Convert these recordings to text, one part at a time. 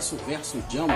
Tyson versus Django.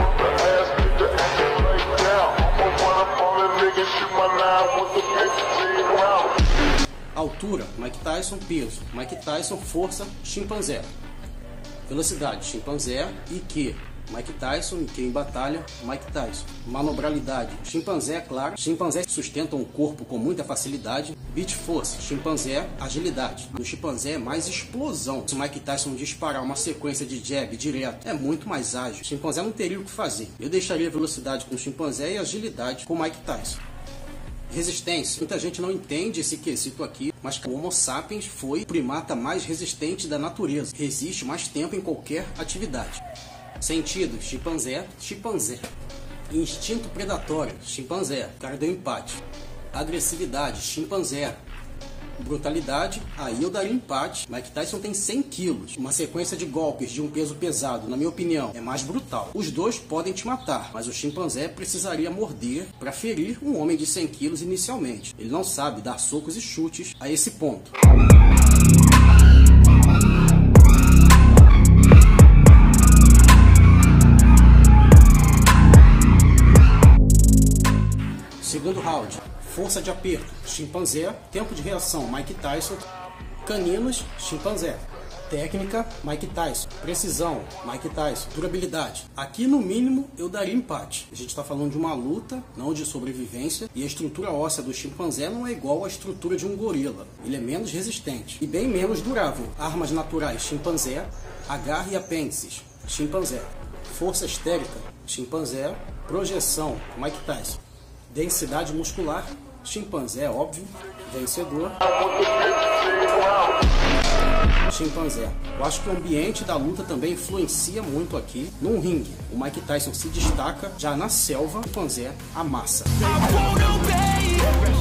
Altura, Mike Tyson. Peso, Mike Tyson. Força, chimpanzé. Velocidade, chimpanzé. IQ, Mike Tyson. IQ em batalha, Mike Tyson. Manobralidade, chimpanzé, claro. Chimpanzé sustenta um corpo com muita facilidade. Beat force, chimpanzé. Agilidade. No chimpanzé é mais explosão. Se o Mike Tyson disparar uma sequência de jab direto, é muito mais ágil. O chimpanzé não teria o que fazer. Eu deixaria velocidade com o chimpanzé e agilidade com o Mike Tyson. Resistência. Muita gente não entende esse quesito aqui, mas o Homo sapiens foi o primata mais resistente da natureza. Resiste mais tempo em qualquer atividade. Sentido, chimpanzé, chimpanzé. Instinto predatório, chimpanzé. O cara deu empate. Agressividade, chimpanzé. Brutalidade, aí eu daria empate. Mike Tyson tem 100 quilos. Uma sequência de golpes de um peso pesado, na minha opinião, é mais brutal. Os dois podem te matar, mas o chimpanzé precisaria morder para ferir um homem de 100 quilos inicialmente. Ele não sabe dar socos e chutes a esse ponto. Segundo round. Força de aperto, chimpanzé. Tempo de reação, Mike Tyson. Caninos, chimpanzé. Técnica, Mike Tyson. Precisão, Mike Tyson. Durabilidade. Aqui no mínimo eu daria empate. A gente está falando de uma luta, não de sobrevivência. E a estrutura óssea do chimpanzé não é igual à estrutura de um gorila. Ele é menos resistente e bem menos durável. Armas naturais, chimpanzé. Agarre e apêndices, chimpanzé. Força estérica, chimpanzé. Projeção, Mike Tyson. Densidade muscular, chimpanzé, óbvio, vencedor. Chimpanzé. Eu acho que o ambiente da luta também influencia muito aqui. Num ringue, o Mike Tyson se destaca, já na selva, o chimpanzé amassa.